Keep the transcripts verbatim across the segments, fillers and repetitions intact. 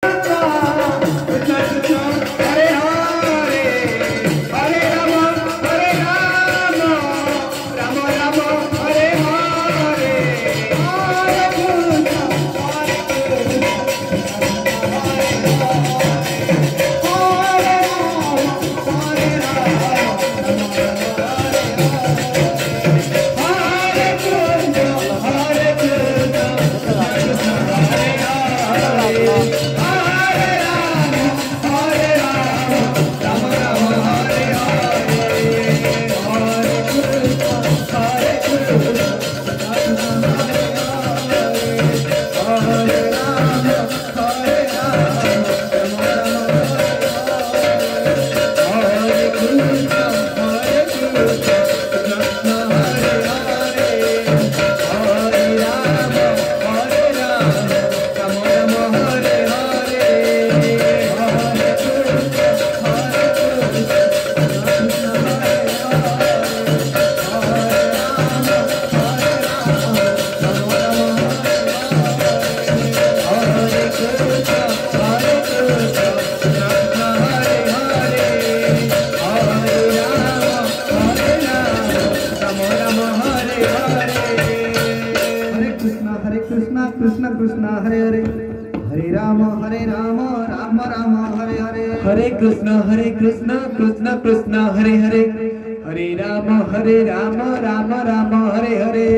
हरे कृष्ण हरे कृष्ण कृष्ण कृष्ण हरे हरे हरे राम हरे राम राम राम हरे हरे।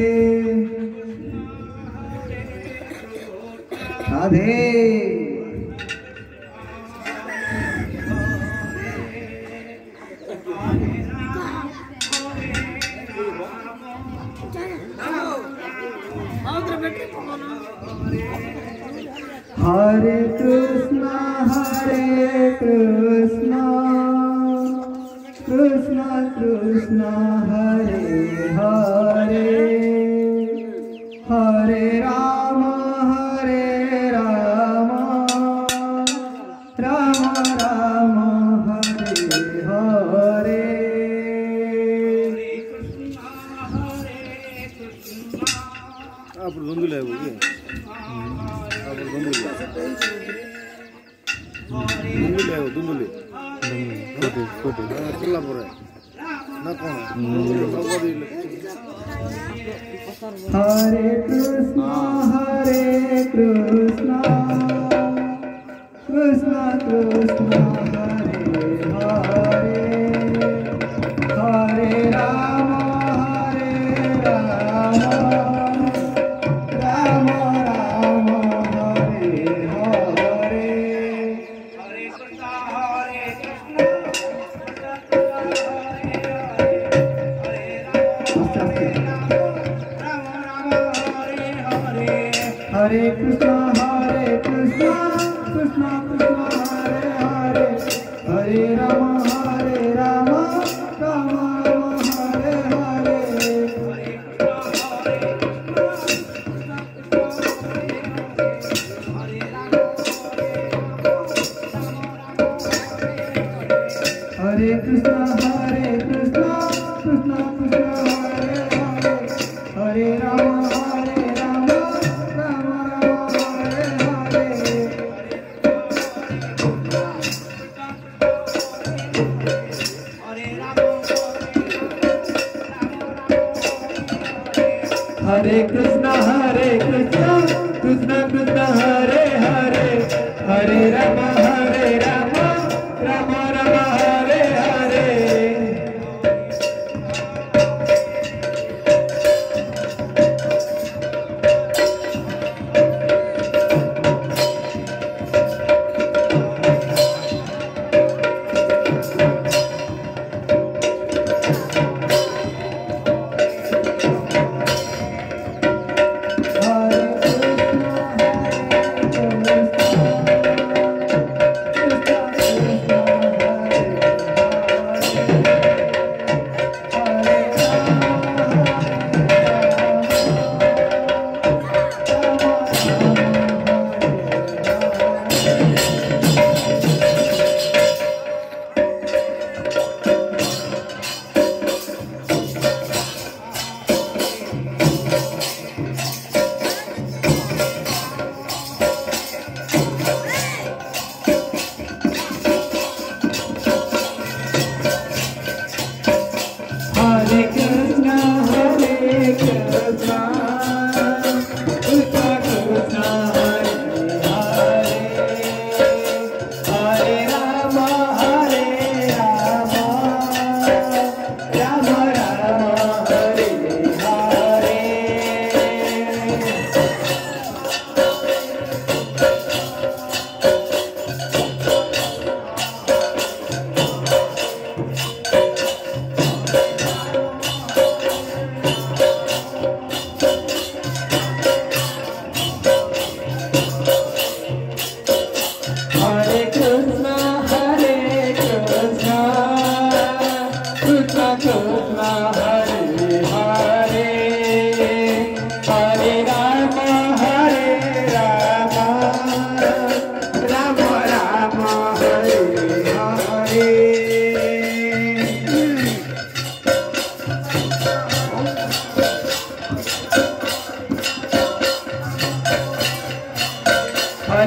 राधे हरे कृष्णा हरे कृष्णा कृष्णा कृष्णा हरे हरे हरे राम हरे राम राम राम हरे हरे। आप धुंधुल है वो ये आप धुंधुल धुंधुल है वो धुंधुल छोटे छोटे चला पर ना कौन हरे कृष्णा हरे कृष्णा कृष्णा कृष्णा हरे हरे हरे राम हरे राम राम राम हरे हरे। हरे कृष्णा हरे कृष्णा हरे कृष्णा हरे कृष्णा कृष्णा कृष्णा हरे हरे हरे राम हरे राम राम राम हरे हरे। हरे कृष्णा हरे कृष्णा कृष्णा कृष्णा हरे हरे हरे राम हरे राम राम राम हरे हरे। हरे कृष्णा हरे कृष्णा कृष्णा कृष्णा हरे हरे हरे राम हरे Ram Ram Ram Hare Hare.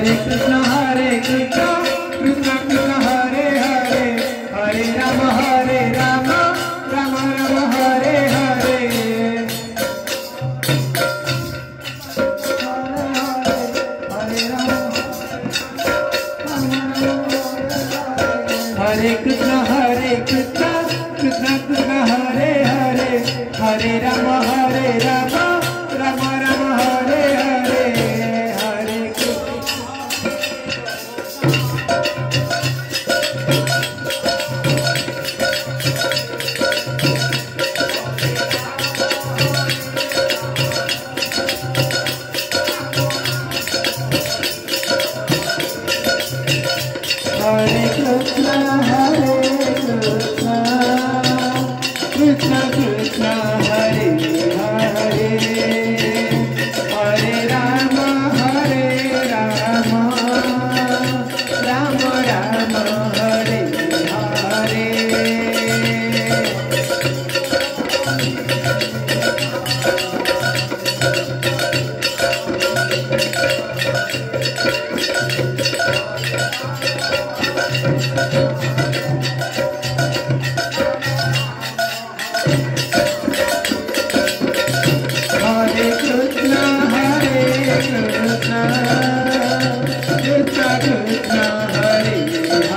Hare Krishna, Hare Krishna, Krishna Krishna, Hare Hare, Hare Rama, Hare Rama, Rama Rama, Hare Hare. Hare Krishna, Hare Krishna, Krishna Krishna, Hare Hare, Hare Rama, Hare Rama, Rama Rama, Hare Hare. Hare Krishna. Hare Krishna, Hare Krishna, Krishna Krishna, Hare Hare, Hare Rama, Hare Rama, Rama Rama, Hare Hare. Hare Krishna, Hare Krishna, Krishna Krishna, Hare